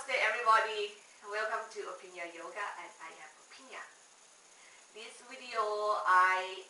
Namaste everybody, welcome to Aphinya Yoga and I am Aphinya. This video I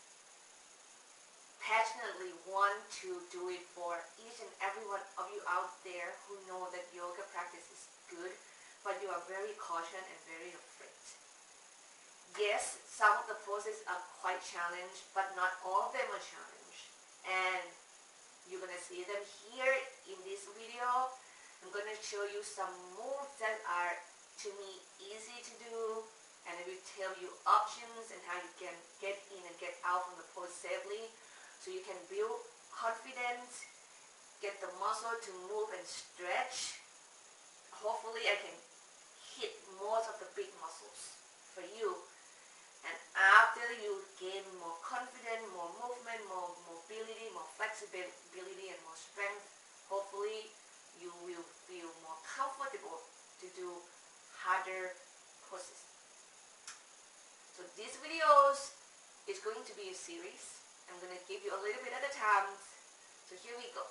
passionately want to do it for each and every one of you out there who know that yoga practice is good, but you are very cautious and very afraid. Yes, some of the poses are quite challenging, but not all of them are challenging. And you're going to see them here in this video. I'm going to show you some moves that are, to me, easy to do, and I will tell you options and how you can get in and get out from the pose safely, so you can build confidence, get the muscle to move and stretch. Hopefully I can hit most of the big muscles for you. And after you gain more confidence, more movement, more mobility, more flexibility, and more strength, hopefully you will feel more comfortable to do harder poses. So these videos is going to be a series. I'm going to give you a little bit at a time. So here we go.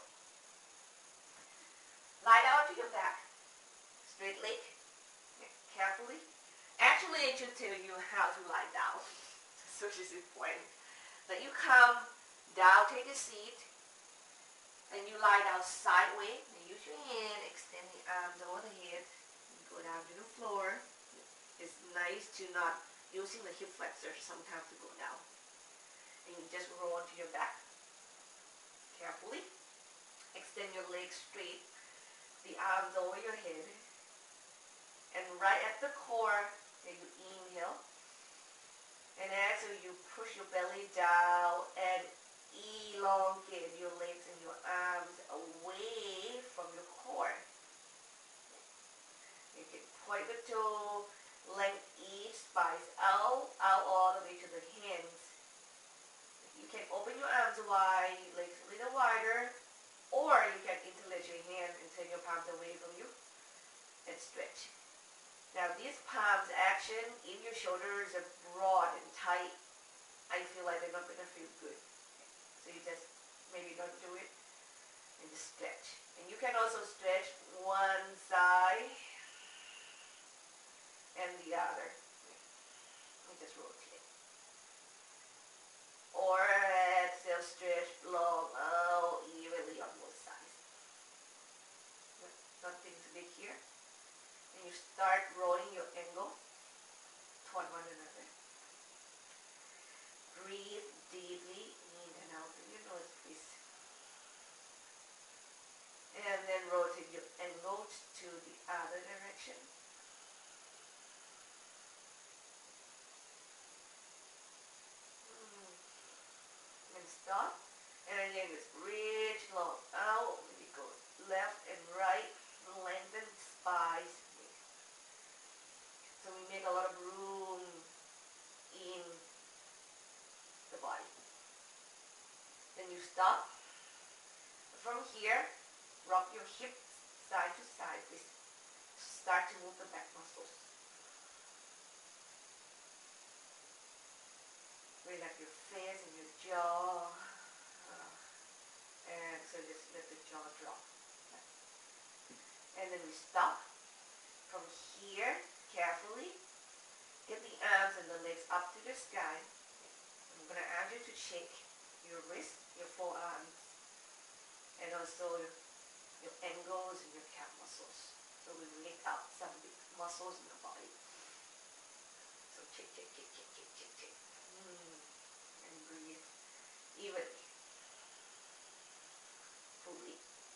Lie down to your back. Straight leg. Carefully. Actually, I should tell you how to lie down. So this is important. That you come down, take a seat, and you lie down sideways. And use your hand, extend the arms over the head, and go down to the floor. It's nice to not using the hip flexor sometimes to go down. And you just roll onto your back. Carefully. Extend your legs straight, the arms over your head. And right at the core, then you inhale. And exhale, you push your belly down and elongate your legs and your arms away from your core. You can point the toe, length each spice out all the way to the hands. You can open your arms wide, legs a little wider, or you can interlace your hands and turn your palms away from you and stretch. Now these palms action, if your shoulders are broad and tight, I feel like they're not going to feel good. So you just maybe don't do it and just stretch. And you can also stretch one side and the other. You just rotate. Or exhale, stretch long out evenly on both sides. Nothing too big here. And you start rolling your ankle toward one another. Breathe deeply in and out through your nose, please. And then rotate your ankle to the other direction. And stop. And again, just reach long out. Maybe go left and right. Lengthen spines. So we make a lot of room in the body. Then you stop. From here, rock your hips side to side. Please start to move the back muscles. Relax your face and your jaw. And so just let the jaw drop. And then we stop. From here, carefully, get the arms and the legs up to the sky. I'm going to ask you to shake your wrist, your forearms, and also your ankles and your calf muscles. So we lift up some big muscles in the body. So shake, shake, shake, shake, shake, shake, shake. And breathe evenly. Fully.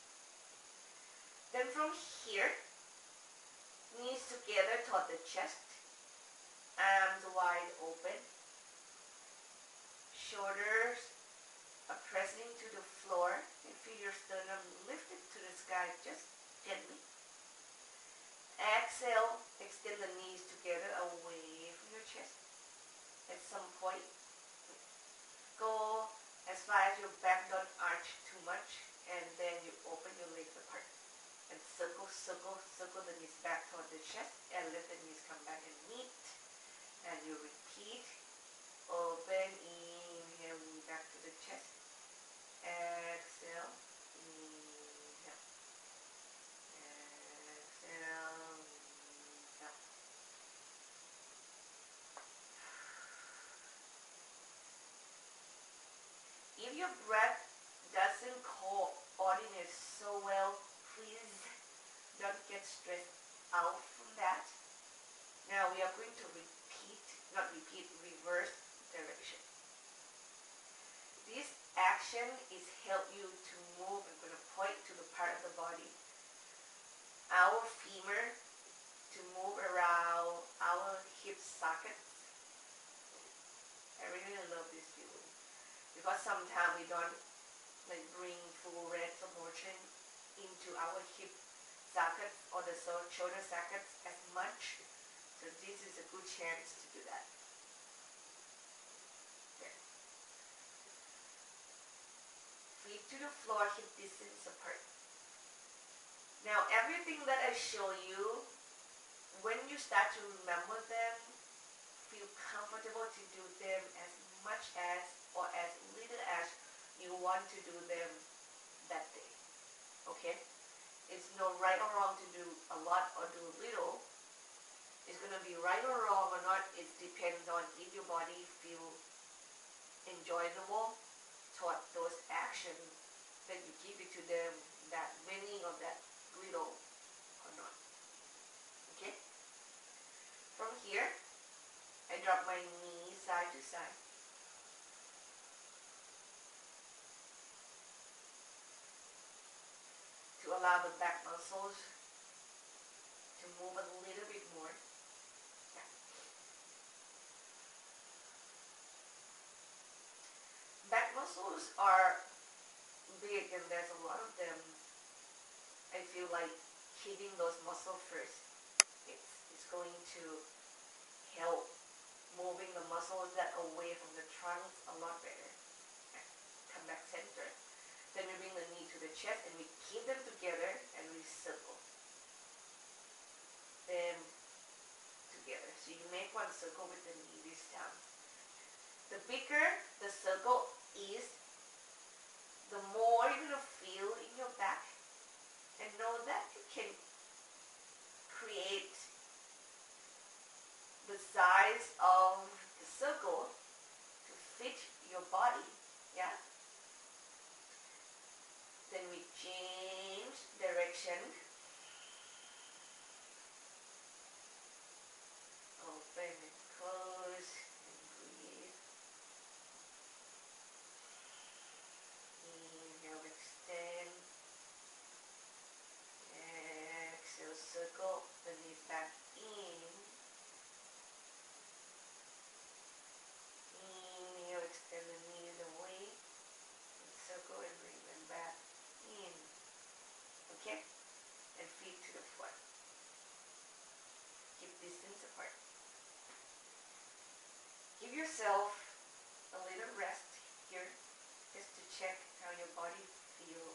Then from here, knees together toward the chest, arms wide open, shoulders are pressing to the floor, and feel your sternum lifted to the sky just gently. Exhale, extend the knees together away from your chest. At some point, go as far as your back don't arch too much, and then you open your legs apart. And circle, circle, circle the knees back toward the chest, and let the knees come back and meet. And you repeat. Open, inhale, knee back to the chest. Exhale, inhale. Exhale, your breath doesn't coordinate so well, please don't get stressed out from that. Now we are going to reverse direction. This action is help you to move. I'm going to point to the part of the body. Our femur to move around our hip sockets. I really love this feeling because sometimes we don't bring full range of motion into our hip sockets or the shoulder sockets as much. So this is a good chance to do that. Okay. Feet to the floor, hip distance apart. Now everything that I show you, when you start to remember them, feel comfortable to do them as much as or as little as you want to do them that day. Okay? It's no right or wrong to do a lot or do little. It's going to be right or wrong or not. It depends on if your body feel enjoyable toward those actions that you give it to them, that many of that little or not. Okay? From here, I drop my knees side to side. To allow the back muscles to move a little bit more. Yeah. Back muscles are big and there's a lot of them. I feel like keeping those muscles first. It's going to help moving the muscles that away from the trunks a lot better. Okay. Come back center. Then we bring the knee to the chest and we keep them together and we circle them together. So you make one circle with the knee this time. The bigger the circle is, the more you're going to feel in your back, and know that you can create the size of the circle to fit your body. Yeah. Then we change direction. Open and close and breathe. Inhale, extend. Exhale, circle the knees back in. Inhale, extend the knees away. And circle and bring them back in. Okay? And feet to the foot. Keep distance apart. Give yourself a little rest here just to check how your body feels.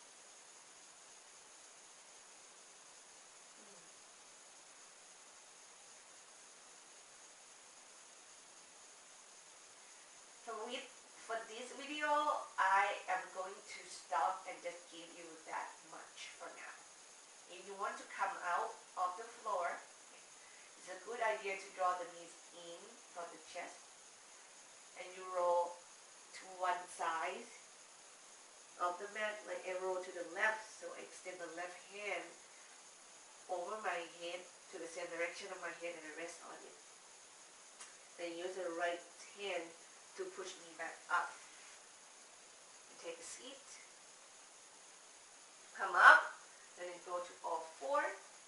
For this video, I am going to stop and just give you that much for now. If you want to come out of the floor, it's a good idea to draw the knees in from the chest and you roll to one side of the mat, like I roll to the left, so I extend the left hand over my head to the same direction of my head and I rest on it. Then use the right hand to push me back up. And take a seat. Come up, then go to all four.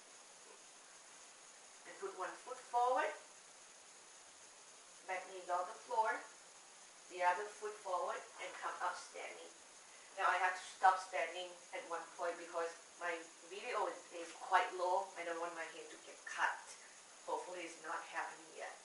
And put one foot forward. Back knee on the floor. The other foot forward and come up standing. Now I have to stop standing at one point because my video is quite low. I don't want my head to get cut. Hopefully it's not happening yet.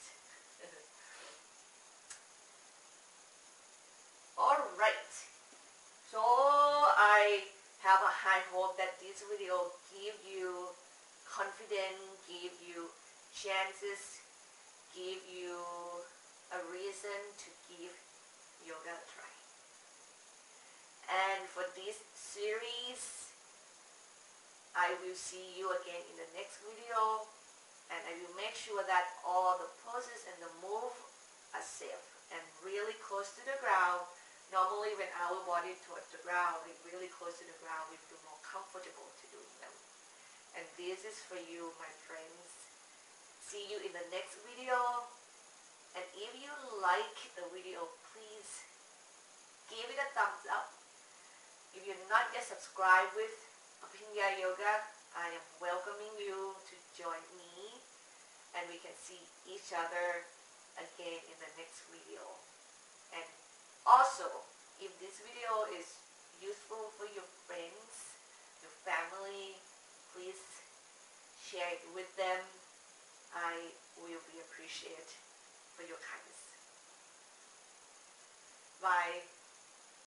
Alright, so I have a high hope that this video give you confidence, give you chances, give you a reason to give yoga a try. And for this series, I will see you again in the next video, and I will make sure that all the poses and the move are safe and really close to the ground Normally when our body towards the ground, like really close to the ground, we feel more comfortable to doing them. And this is for you, my friends. See you in the next video. And if you like the video, please give it a thumbs up. If you're not yet subscribed with Aphinya Yoga, I am welcoming you to join me, and we can see each other again in the next video. And also, if this video is useful for your friends, your family, please share it with them. I will be appreciated for your kindness. Bye.